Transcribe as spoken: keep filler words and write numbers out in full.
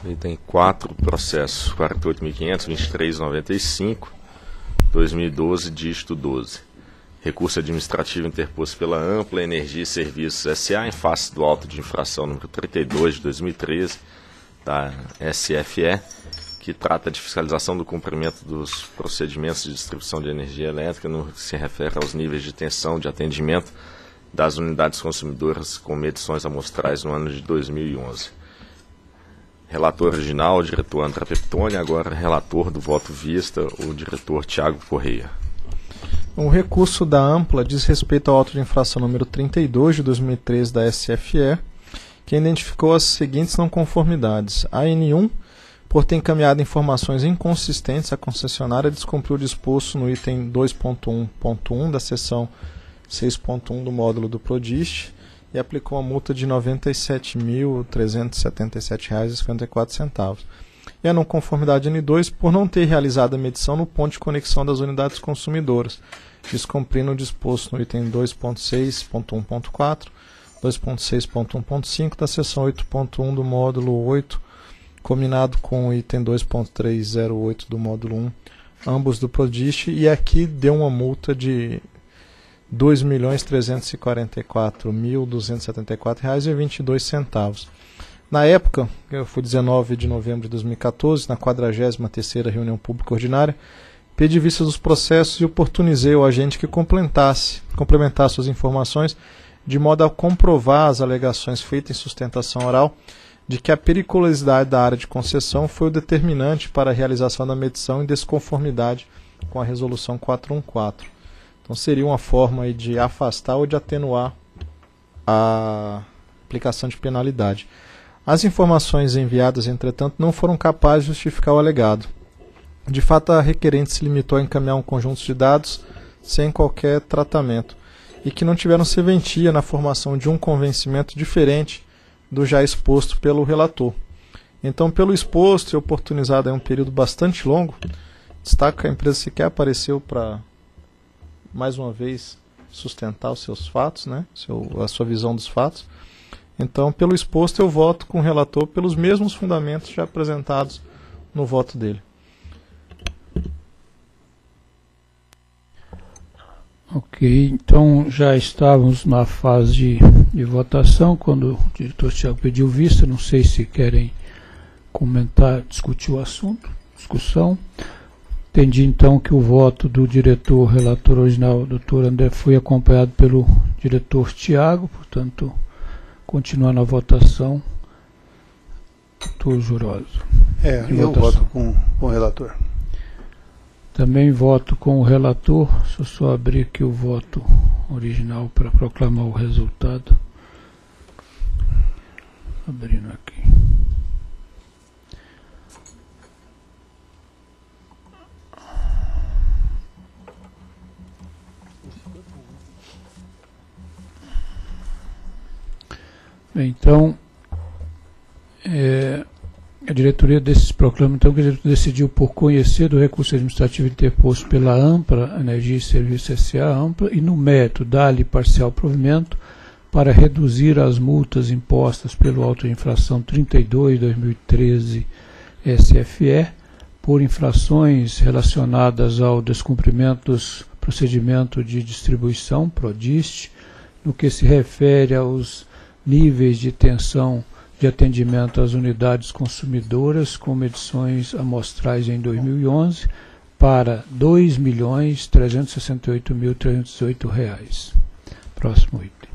Item quatro, processo quarenta e oito mil quinhentos, vinte e três, noventa e cinco, dois mil e doze, dígito doze. Recurso administrativo interposto pela Ampla Energia e Serviços S A em face do auto de infração número trinta e dois de dois mil e treze, da S F E, que trata de fiscalização do cumprimento dos procedimentos de distribuição de energia elétrica no que se refere aos níveis de tensão de atendimento das unidades consumidoras com medições amostrais no ano de dois mil e onze. Relator original, o diretor André Peptoni, agora relator do voto vista, o diretor Tiago Correia. O recurso da Ampla diz respeito ao auto de infração número trinta e dois de dois mil e treze da S F E, que identificou as seguintes não conformidades. A N um, por ter encaminhado informações inconsistentes à concessionária, descumpriu o disposto no item dois ponto um ponto um da seção seis ponto um do módulo do Prodist e aplicou uma multa de noventa e sete mil trezentos e setenta e sete reais e cinquenta e quatro centavos. E a não conformidade N dois, por não ter realizado a medição no ponto de conexão das unidades consumidoras, descumprindo o disposto no item dois ponto seis ponto um ponto quatro, dois ponto seis ponto um ponto cinco da seção oito ponto um do módulo oito, combinado com o item dois ponto trezentos e oito do módulo um, ambos do Prodist, e aqui deu uma multa de dois milhões trezentos e quarenta e quatro mil duzentos e setenta e quatro reais e vinte e dois centavos. Na época, foi dezenove de novembro de dois mil e quatorze, na quadragésima terceira reunião pública ordinária, pedi vista dos processos e oportunizei ao agente que complementasse, complementasse suas informações de modo a comprovar as alegações feitas em sustentação oral de que a periculosidade da área de concessão foi o determinante para a realização da medição em desconformidade com a resolução quatrocentos e quatorze. Então seria uma forma aí de afastar ou de atenuar a aplicação de penalidade. As informações enviadas, entretanto, não foram capazes de justificar o alegado. De fato, a requerente se limitou a encaminhar um conjunto de dados sem qualquer tratamento e que não tiveram serventia na formação de um convencimento diferente do já exposto pelo relator. Então, pelo exposto e oportunizado em um período bastante longo, destaca que a empresa sequer apareceu para, mais uma vez, sustentar os seus fatos, né? Seu, a sua visão dos fatos. Então, pelo exposto, eu voto com o relator pelos mesmos fundamentos já apresentados no voto dele. Ok, então já estávamos na fase de, de votação, quando o diretor Tiago pediu vista. Não sei se querem comentar, discutir o assunto, discussão. Entendi então que o voto do diretor relator original, doutor André, foi acompanhado pelo diretor Tiago, portanto, continuando a votação, doutor Juroso. É, eu votação. voto com, com o relator. Também voto com o relator. Deixa eu só abrir aqui o voto original para proclamar o resultado. Abrindo aqui. Bem, então, é, a diretoria desses proclama, então, que a diretoria decidiu por conhecer do recurso administrativo interposto pela Ampla Energia e Serviços S A Ampla e no mérito dar-lhe parcial provimento para reduzir as multas impostas pelo auto de infração trinta e dois de dois mil e treze S F E por infrações relacionadas ao descumprimento dos procedimentos de distribuição, Prodist, no que se refere aos níveis de tensão de atendimento às unidades consumidoras com medições amostrais em dois mil e onze para dois milhões trezentos e sessenta e oito mil trezentos e oito reais. Próximo item.